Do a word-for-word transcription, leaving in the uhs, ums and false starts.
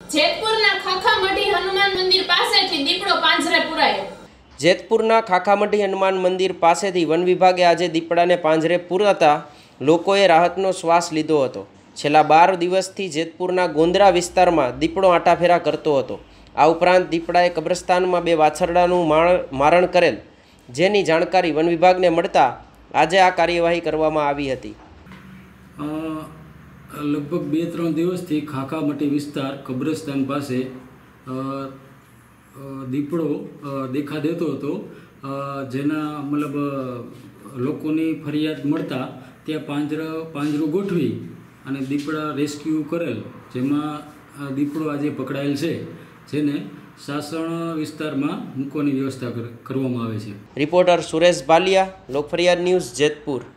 જેતપુરના ખાખામઢી હનુમાન મંદિર પાસેથી દીપડો પાંજરે પુરાયો। જેતપુરના ખાખામઢી હનુમાન મંદિર પાસેથી વન વિભાગે આજે દીપડાને પાંજરે પુરાતા લોકોએ રાહતનો શ્વાસ લીધો હતો। છેલ્લા બાર દિવસથી જેતપુરના ગોંદરા વિસ્તારમાં દીપડો આંટાફેરા કરતો હતો। આ ઉપરાંત દીપડાએ કબ્રસ્તાનમાં બે વાછરડાનું મારણ કરેલ, જેની જાણકારી વન વિભાગને મળતા આજે આ કાર્યવાહી કરવામાં આવી હતી। લગભગ બે ત્રણ દિવસથી ખાખામઢી વિસ્તાર કબ્રસ્તાન પાસે દીપડો દેખા દેતો હતો, જેના મતલબ લોકોની ફરિયાદ મળતા ત્યાં પાંજરા પાંજરું ગોઠવી અને દીપડા રેસ્ક્યુ કરેલ, જેમાં દીપડો આજે પકડાયેલ છે, જેને સાસણ વિસ્તારમાં મૂકવાની વ્યવસ્થા કરવામાં આવે છે। Reporter Suresh Baliya, Lokfariyad news, Jetpur.